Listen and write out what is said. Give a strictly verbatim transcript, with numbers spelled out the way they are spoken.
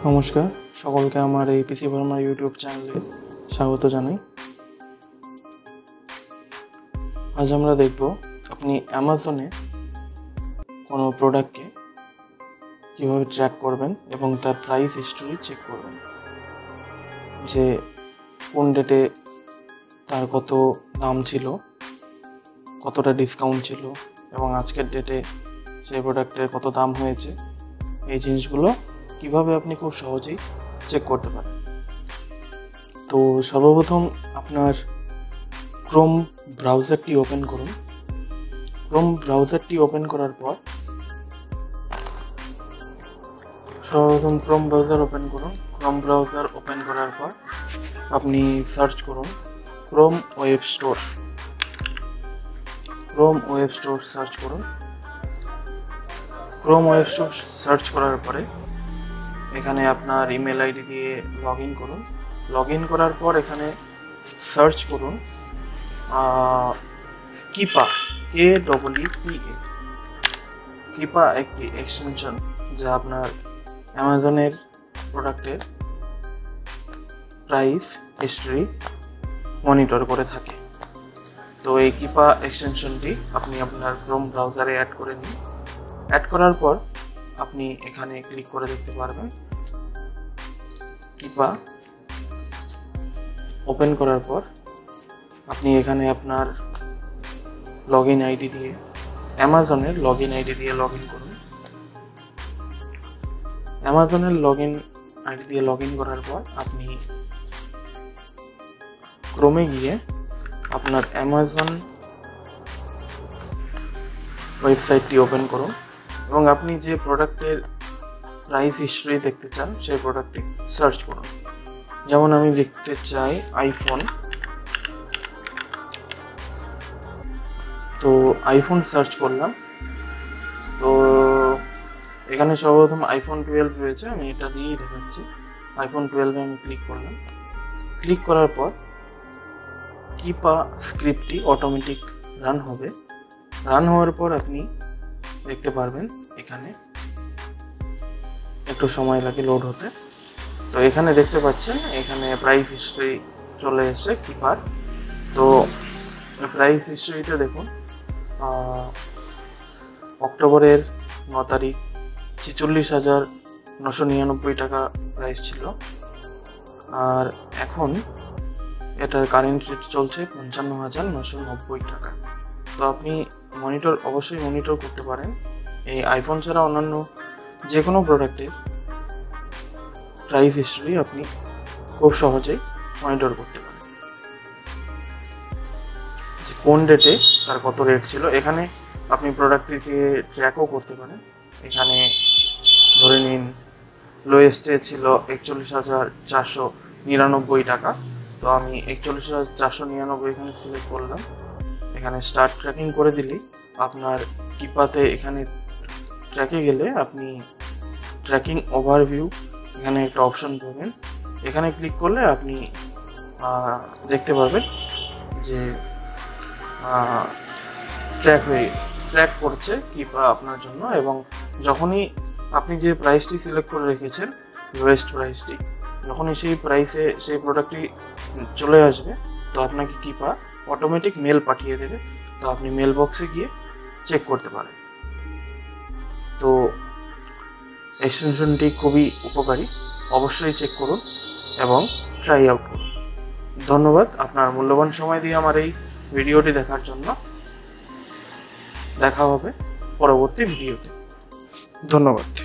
নমস্কার সকলকে আমার এই পিসি ভার্মার ইউটিউব চ্যানেলে স্বাগত জানাই। আজ আমরা দেখব আপনি অ্যামাজনে কোনো প্রোডাক্টকে কীভাবে ট্র্যাক করবেন এবং তার প্রাইস হিস্টোরি চেক করবেন, যে কোন ডেটে তার কত দাম ছিল, কতটা ডিসকাউন্ট ছিল এবং আজকের ডেটে সেই প্রোডাক্টের কত দাম হয়েছে। এই জিনিসগুলো কিভাবে আপনি খুব সহজেই চেক করতে পারেন। তো সর্বপ্রথম আপনার ক্রোম ব্রাউজারটি ওপেন করুন। ক্রোম ব্রাউজারটি ওপেন করার পর সর্বপ্রথম ক্রোম ব্রাউজার ওপেন করুন। ক্রোম ব্রাউজার ওপেন করার পর আপনি সার্চ করুন Chrome web store. Chrome web store search করুন। ক্রোম ওয়েব স্টোর সার্চ করার পরে এখানে আপনার ইমেল আইডি দিয়ে লগ ইন করুন। লগ ইন করার পর এখানে সার্চ করুন কিপা, কে ডবল ই পি এ। কিপা একটি এক্সটেনশন যা আপনার অ্যামাজনের প্রোডাক্টের প্রাইস হিস্ট্রি মনিটর করে থাকে। তো এই কিপা এক্সটেনশনটি আপনি আপনার ক্রোম ব্রাউজারে অ্যাড করে নিন। অ্যাড করার পর আপনি এখানে ক্লিক করে দেখতে পারবেন। কিপা ওপেন করার পর আপনি এখানে আপনার লগ ইন আইডি দিয়ে অ্যামাজনের লগ ইন আইডি দিয়ে লগ ইন করুন। অ্যামাজনের লগ ইন আইডি দিয়ে লগ ইন করার পর আপনি ক্রোমে গিয়ে আপনার অ্যামাজন ওয়েবসাইটটি ওপেন করুন এবং আপনি যে প্রোডাক্টের প্রাইস হিস্ট্রি দেখতে চান সেই প্রোডাক্টটি সার্চ করুন। যেমন আমি দেখতে চাই আইফোন, তো আইফোন সার্চ করলাম। তো এখানে সর্বপ্রথম আইফোন টুয়েলভ রয়েছে, আমি এটা দিয়েই দেখাচ্ছি। আইফোন টুয়েলভে আমি ক্লিক করলাম। ক্লিক করার পর কিপা স্ক্রিপ্টটি অটোমেটিক রান হবে। রান হওয়ার পর আপনি দেখতে পারবেন এখানে একটু সময় লাগে লোড হতে। তো এখানে দেখতে পাচ্ছেন এখানে প্রাইস হিস্ট্রি চলে এসেছে কিপার। তো প্রাইস হিস্ট্রিতে দেখুন অক্টোবরের ন তারিখ ছেচল্লিশ হাজার নশো নিরানব্বই টাকা প্রাইস ছিল, আর এখন এটার কারেন্ট রেট চলছে পঞ্চান্ন হাজার নশো নব্বই টাকা। তো আপনি মনিটর অবশ্যই মনিটর করতে পারেন। এই আইফোন ছাড়া অন্যান্য যে কোনো প্রোডাক্টের প্রাইস হিস্ট্রি আপনি খুব সহজেই মনিটর করতে পারেন, যে কোন ডেটে তার কত রেট ছিল। এখানে আপনি প্রোডাক্টটিকে ট্র্যাকও করতে পারেন। এখানে ধরে নিন লোয়েস্টে ছিল একচল্লিশ হাজার চারশো নিরানব্বই টাকা। তো আমি একচল্লিশ হাজার চারশো নিরানব্বই এখানে সিলেক্ট করলাম। এখানে স্টার্ট ট্র্যাকিং করে দিলেই আপনার কিপাতে এখানে ট্র্যাকে গেলে আপনি ট্র্যাকিং ওভারভিউ এখানে একটা অপশন পাবেন। এখানে ক্লিক করলে আপনি দেখতে পাবেন যে ট্র্যাক হয়ে ট্র্যাক করছে কিপা আপনার জন্য, এবং যখনই আপনি যে প্রাইসটি সিলেক্ট করে রেখেছেন লোয়েস্ট প্রাইসটি, যখনই সেই প্রাইসে সেই প্রোডাক্টটি চলে আসবে তো আপনাকে কিপা অটোমেটিক মেল পাঠিয়ে দেবে। তো আপনি মেল বক্সে গিয়ে চেক করতে পারেন। তো এক্সটেনশনটি খুবই উপকারী, অবশ্যই চেক করুন এবং ট্রাই আউট করুন। ধন্যবাদ আপনার মূল্যবান সময় দিয়ে আমার এই ভিডিওটি দেখার জন্য। দেখা হবে পরবর্তী ভিডিওতে। ধন্যবাদ।